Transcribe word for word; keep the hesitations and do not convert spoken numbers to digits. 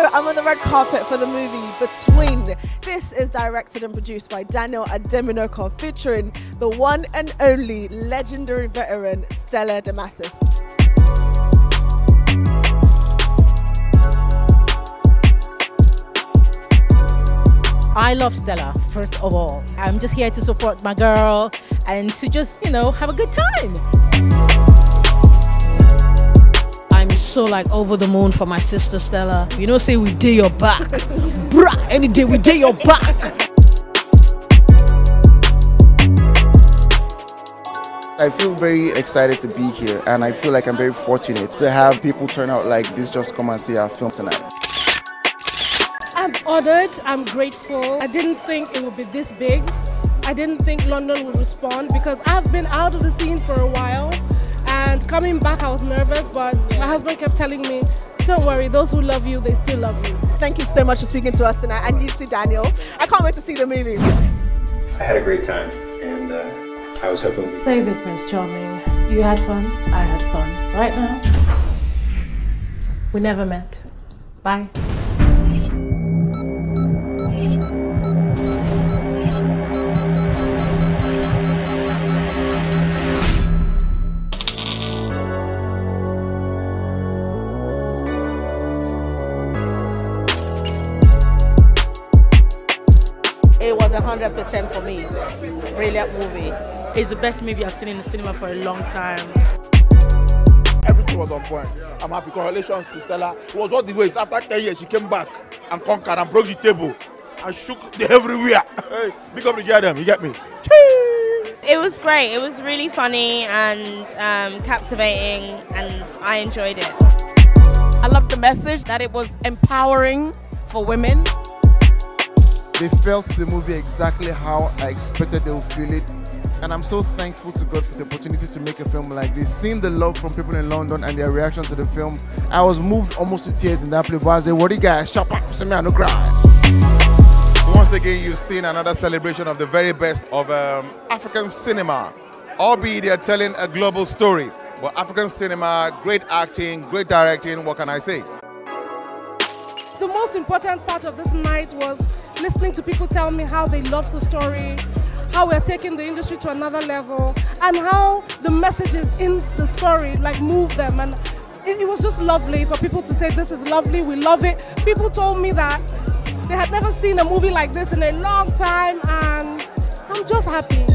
I'm on the red carpet for the movie Between. This is directed and produced by Daniel Ademinoko, featuring the one and only legendary veteran Stella Damasus. I love Stella, first of all. I'm just here to support my girl and to just, you know, have a good time. I'm so like over the moon for my sister Stella. You know, say we did your back. Bruh, any day we did your back. I feel very excited to be here, and I feel like I'm very fortunate to have people turn out like this just come and see our film tonight. I'm honored, I'm grateful. I didn't think it would be this big. I didn't think London would respond because I've been out of the scene for a while, and coming back I was nervous, but my husband kept telling me, don't worry, those who love you, they still love you. Thank you so much for speaking to us tonight, and you too, Daniel. I can't wait to see the movie. I had a great time, and uh, I was hoping... Save it, Prince Charming. You had fun, I had fun. Right now, we never met. Bye. It was one hundred percent for me. Brilliant movie. It's the best movie I've seen in the cinema for a long time. Everything was on point. I'm happy. Congratulations to Stella. It was worth the wait. After ten years, she came back and conquered and broke the table and shook the everywhere. Hey, big up to get them. You get me? It was great. It was really funny and um, captivating, and I enjoyed it. I love the message that it was empowering for women. They felt the movie exactly how I expected they would feel it. And I'm so thankful to God for the opportunity to make a film like this. Seeing the love from people in London and their reaction to the film, I was moved almost to tears in that place. But I said, what do you guys? Shut up, send me a no cry. Once again, you've seen another celebration of the very best of um, African cinema. Albeit they're telling a global story. But African cinema, great acting, great directing, what can I say? The most important part of this night was listening to people tell me how they love the story, how we're taking the industry to another level, and how the messages in the story like move them. And it, it was just lovely for people to say, this is lovely, we love it. People told me that they had never seen a movie like this in a long time, and I'm just happy.